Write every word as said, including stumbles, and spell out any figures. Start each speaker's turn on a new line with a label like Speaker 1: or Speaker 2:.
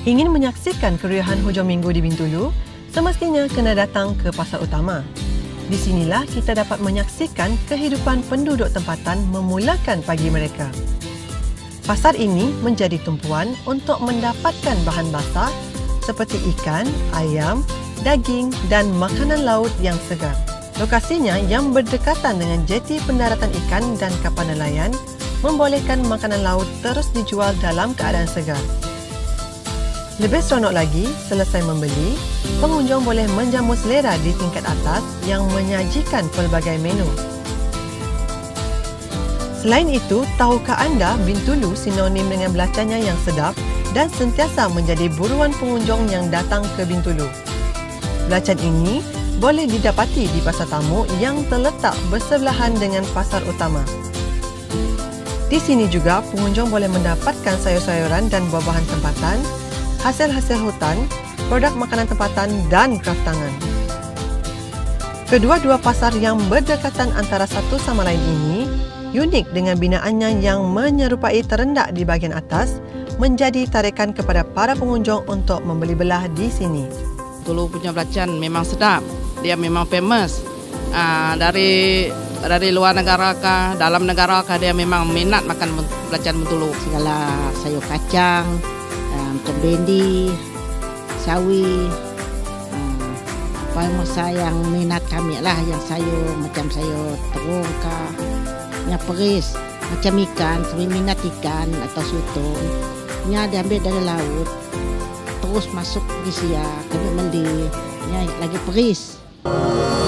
Speaker 1: Ingin menyaksikan keriuhan hujung minggu di Bintulu, semestinya kena datang ke pasar utama. Di sinilah kita dapat menyaksikan kehidupan penduduk tempatan memulakan pagi mereka. Pasar ini menjadi tumpuan untuk mendapatkan bahan basah seperti ikan, ayam, daging dan makanan laut yang segar. Lokasinya yang berdekatan dengan jeti pendaratan ikan dan kapal nelayan membolehkan makanan laut terus dijual dalam keadaan segar. Lebih seronok lagi, selesai membeli, pengunjung boleh menjamu selera di tingkat atas yang menyajikan pelbagai menu. Selain itu, tahukah anda Bintulu sinonim dengan belacannya yang sedap dan sentiasa menjadi buruan pengunjung yang datang ke Bintulu? Belacan ini boleh didapati di pasar tamu yang terletak bersebelahan dengan pasar utama. Di sini juga pengunjung boleh mendapatkan sayur-sayuran dan buah-buahan tempatan, hasil-hasil hutan, produk makanan tempatan dan kraftangan. Kedua-dua pasar yang berdekatan antara satu sama lain ini unik dengan binaannya yang menyerupai terendak di bahagian atas menjadi tarikan kepada para pengunjung untuk membeli belah di sini.
Speaker 2: Bintulu punya belacan memang sedap, dia memang famous. Aa, dari dari luar negara kah, dalam negara kah, dia memang minat makan belacan Bintulu.
Speaker 3: Segala sayur kacang, macam bendi, sawi, uh, apa yang saya yang minat kami lah, yang sayur macam sayur terung kah, yang peris macam ikan, kami minat ikan atau sotong, nya diambil dari laut, terus masuk di siak, kami mandi, nya lagi peris.